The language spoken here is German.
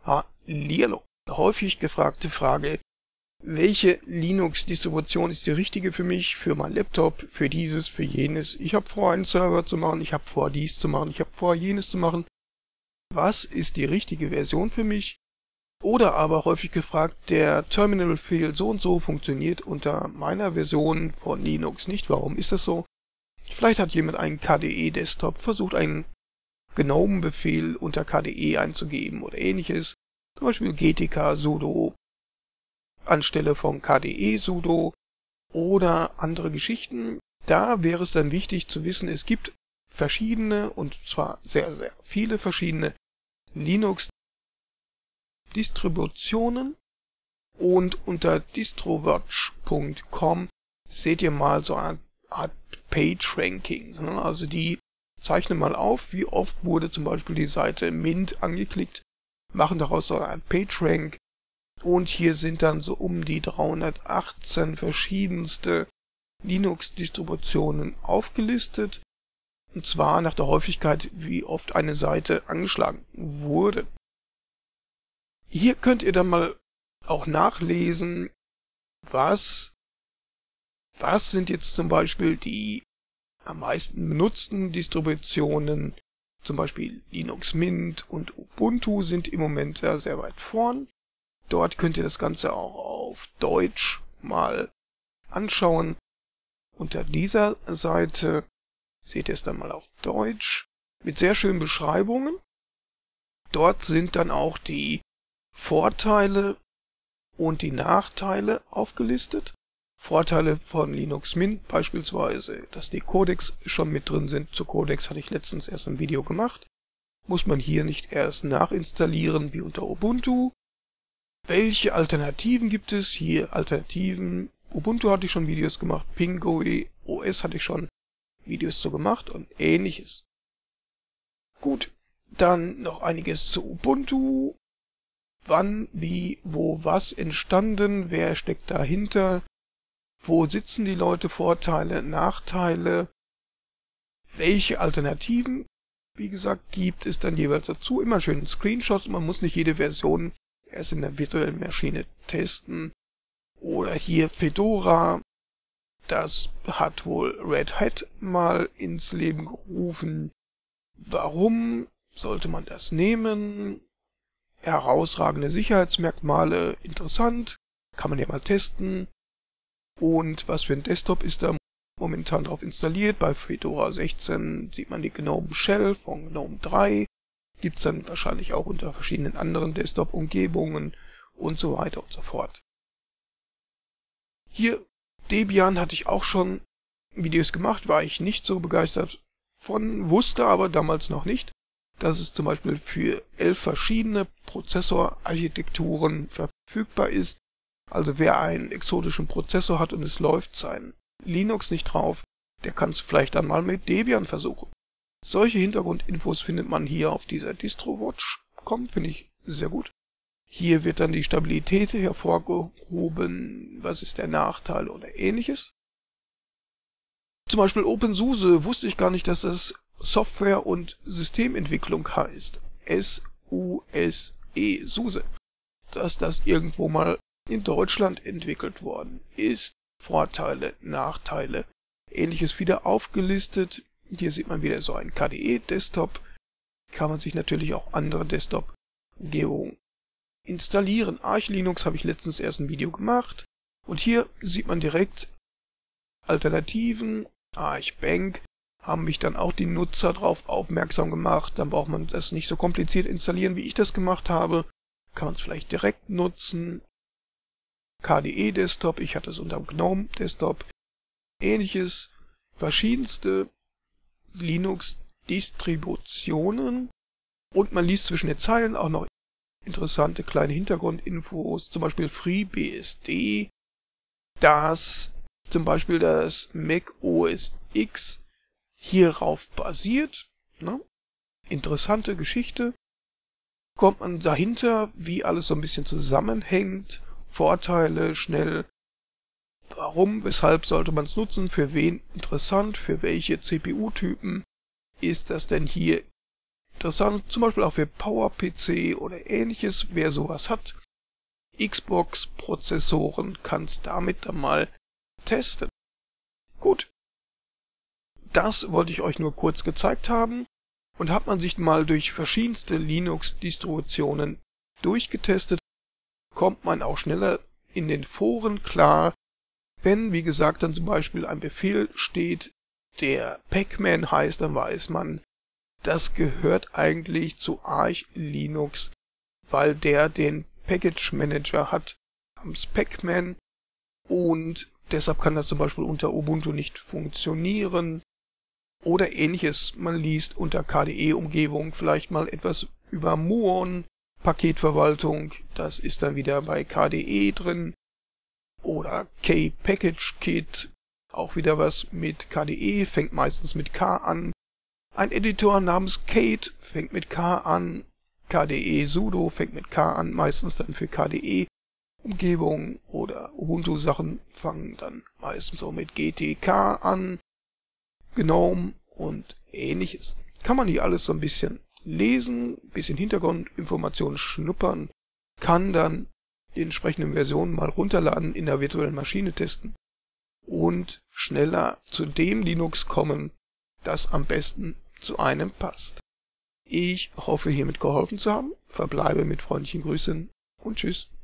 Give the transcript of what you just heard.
Hallihallo. Häufig gefragte Frage: Welche Linux-Distribution ist die richtige für mich, für meinen Laptop, für dieses, für jenes? Ich habe vor, einen Server zu machen, ich habe vor, dies zu machen, ich habe vor, jenes zu machen. Was ist die richtige Version für mich? Oder aber häufig gefragt, der Terminal-Befehl so und so funktioniert unter meiner Version von Linux nicht. Warum ist das so? Vielleicht hat jemand einen KDE-Desktop, versucht einen GNOME-Befehl unter KDE einzugeben oder ähnliches. Zum Beispiel GTK sudo anstelle von KDE sudo oder andere Geschichten. Da wäre es dann wichtig zu wissen, es gibt verschiedene, und zwar sehr, sehr viele verschiedene Linux-Distributionen, und unter distrowatch.com seht ihr mal so eine Art PageRanking. Also die zeichnen mal auf, wie oft wurde zum Beispiel die Seite Mint angeklickt, machen daraus so ein PageRank, und hier sind dann so um die 318 verschiedenste Linux-Distributionen aufgelistet, und zwar nach der Häufigkeit, wie oft eine Seite angeschlagen wurde. Hier könnt ihr dann mal auch nachlesen, was sind jetzt zum Beispiel die am meisten benutzten Distributionen. Zum Beispiel Linux Mint und Ubuntu sind im Moment sehr weit vorn. Dort könnt ihr das Ganze auch auf Deutsch mal anschauen. Unter dieser Seite seht ihr es dann mal auf Deutsch mit sehr schönen Beschreibungen. Dort sind dann auch die Vorteile und die Nachteile aufgelistet. Vorteile von Linux Mint beispielsweise, dass die Codecs schon mit drin sind. Zu Codecs hatte ich letztens erst ein Video gemacht. Muss man hier nicht erst nachinstallieren wie unter Ubuntu. Welche Alternativen gibt es? Hier Alternativen. Ubuntu hatte ich schon Videos gemacht, Pingui OS hatte ich schon Videos zu gemacht und ähnliches. Gut, dann noch einiges zu Ubuntu. Wann, wie, wo, was entstanden, wer steckt dahinter, wo sitzen die Leute, Vorteile, Nachteile, welche Alternativen, wie gesagt, gibt es dann jeweils dazu. Immer schön Screenshots, man muss nicht jede Version erst in der virtuellen Maschine testen. Oder hier Fedora, das hat wohl Red Hat mal ins Leben gerufen. Warum sollte man das nehmen? Herausragende Sicherheitsmerkmale, interessant, kann man ja mal testen. Und was für ein Desktop ist da momentan drauf installiert? Bei Fedora 16 sieht man die GNOME Shell von GNOME 3. Gibt es dann wahrscheinlich auch unter verschiedenen anderen Desktop-Umgebungen und so weiter und so fort. Hier, Debian hatte ich auch schon Videos gemacht, war ich nicht so begeistert von, wusste aber damals noch nicht, dass es zum Beispiel für 11 verschiedene Prozessorarchitekturen verfügbar ist. Also wer einen exotischen Prozessor hat und es läuft sein Linux nicht drauf, der kann es vielleicht dann mal mit Debian versuchen. Solche Hintergrundinfos findet man hier auf dieser Distrowatch.com, finde ich sehr gut. Hier wird dann die Stabilität hervorgehoben, was ist der Nachteil oder ähnliches. Zum Beispiel OpenSUSE wusste ich gar nicht, dass das Software- und Systementwicklung heißt. S-U-S-E, SUSE. Dass das irgendwo mal in Deutschland entwickelt worden ist. Vorteile, Nachteile, ähnliches wieder aufgelistet. Hier sieht man wieder so einen KDE-Desktop. Kann man sich natürlich auch andere Desktop-Umgebungen installieren. Arch Linux habe ich letztens erst ein Video gemacht. Und hier sieht man direkt Alternativen. Arch Bank haben mich dann auch die Nutzer darauf aufmerksam gemacht. Dann braucht man das nicht so kompliziert installieren, wie ich das gemacht habe. Kann man es vielleicht direkt nutzen. KDE Desktop, ich hatte es unter GNOME Desktop. Ähnliches, verschiedenste Linux-Distributionen. Und man liest zwischen den Zeilen auch noch interessante kleine Hintergrundinfos, zum Beispiel FreeBSD, dass zum Beispiel das Mac OS X hierauf basiert. Ne? Interessante Geschichte. Kommt man dahinter, wie alles so ein bisschen zusammenhängt, Vorteile, schnell, warum, weshalb sollte man es nutzen, für wen interessant, für welche CPU-Typen ist das denn hier interessant, zum Beispiel auch für PowerPC oder ähnliches, wer sowas hat. Xbox-Prozessoren kann's damit dann mal testen. Gut, das wollte ich euch nur kurz gezeigt haben und hat man sich mal durch verschiedenste Linux-Distributionen durchgetestet, kommt man auch schneller in den Foren klar, wenn, wie gesagt, dann zum Beispiel ein Befehl steht, der Pacman heißt, dann weiß man, das gehört eigentlich zu Arch Linux, weil der den Package Manager hat namens Pacman und deshalb kann das zum Beispiel unter Ubuntu nicht funktionieren oder ähnliches. Man liest unter KDE-Umgebung vielleicht mal etwas über Muon, Paketverwaltung, das ist dann wieder bei KDE drin, oder K-Package-Kit, auch wieder was mit KDE, fängt meistens mit K an. Ein Editor namens Kate fängt mit K an, KDE Sudo fängt mit K an, meistens dann für KDE-Umgebung, oder Ubuntu-Sachen fangen dann meistens auch mit GTK an, GNOME und ähnliches. Kann man hier alles so ein bisschen lesen, ein bisschen Hintergrundinformationen schnuppern, kann dann die entsprechenden Versionen mal runterladen, in der virtuellen Maschine testen und schneller zu dem Linux kommen, das am besten zu einem passt. Ich hoffe, hiermit geholfen zu haben, verbleibe mit freundlichen Grüßen und tschüss.